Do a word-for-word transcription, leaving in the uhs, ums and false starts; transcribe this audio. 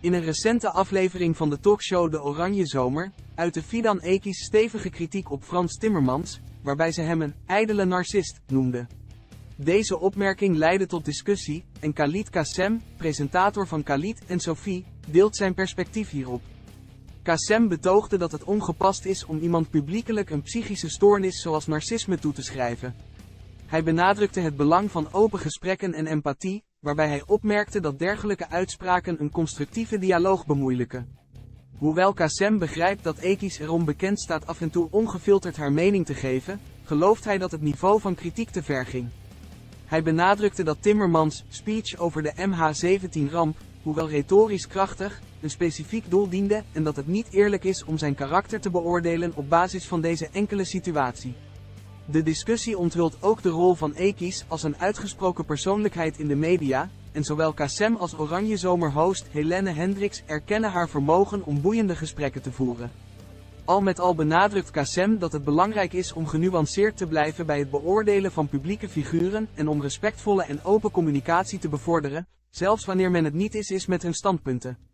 In een recente aflevering van de talkshow De Oranje Zomer, uitte Fidan Ekis stevige kritiek op Frans Timmermans, waarbij ze hem een ijdele narcist noemde. Deze opmerking leidde tot discussie, en Khalid Kassem, presentator van Khalid en Sophie, deelt zijn perspectief hierop. Kassem betoogde dat het ongepast is om iemand publiekelijk een psychische stoornis zoals narcisme toe te schrijven. Hij benadrukte het belang van open gesprekken en empathie, waarbij hij opmerkte dat dergelijke uitspraken een constructieve dialoog bemoeilijken. Hoewel Kassem begrijpt dat Ekis erom bekend staat af en toe ongefilterd haar mening te geven, gelooft hij dat het niveau van kritiek te ver ging. Hij benadrukte dat Timmermans' speech over de M H zeventien ramp, hoewel retorisch krachtig, een specifiek doel diende en dat het niet eerlijk is om zijn karakter te beoordelen op basis van deze enkele situatie. De discussie onthult ook de rol van Ekis als een uitgesproken persoonlijkheid in de media, en zowel Kassem als Oranje Zomer-host Helene Hendricks erkennen haar vermogen om boeiende gesprekken te voeren. Al met al benadrukt Kassem dat het belangrijk is om genuanceerd te blijven bij het beoordelen van publieke figuren en om respectvolle en open communicatie te bevorderen, zelfs wanneer men het niet eens is met hun standpunten.